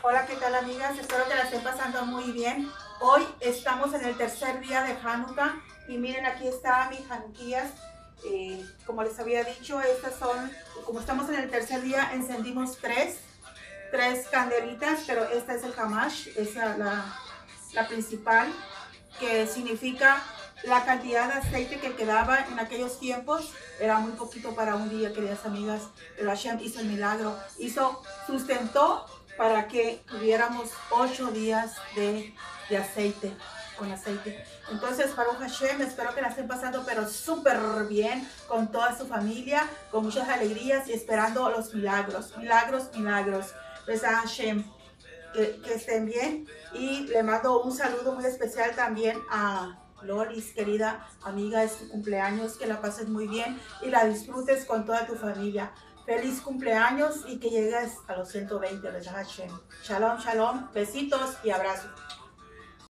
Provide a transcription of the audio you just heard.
Hola, ¿qué tal amigas? Espero que la estén pasando muy bien. Hoy estamos en el tercer día de Hanukkah y miren, aquí está mis Hanukkías. Como les había dicho, estas son, como estamos en el tercer día, encendimos tres candelitas, pero esta es el Hamash, es la principal, que significa la cantidad de aceite que quedaba en aquellos tiempos. Era muy poquito para un día, queridas amigas, pero Hashem hizo el milagro, sustentó para que tuviéramos 8 días de aceite, con aceite. Entonces, Baruch Hashem, espero que la estén pasando pero súper bien con toda su familia, con muchas alegrías y esperando los milagros, milagros, milagros. Besá Hashem, que estén bien. Y le mando un saludo muy especial también a Loris, querida amiga, es tu cumpleaños, que la pases muy bien y la disfrutes con toda tu familia. Feliz cumpleaños y que llegues a los 120, ¿verdad, Hashem? Shalom, shalom, besitos y abrazos.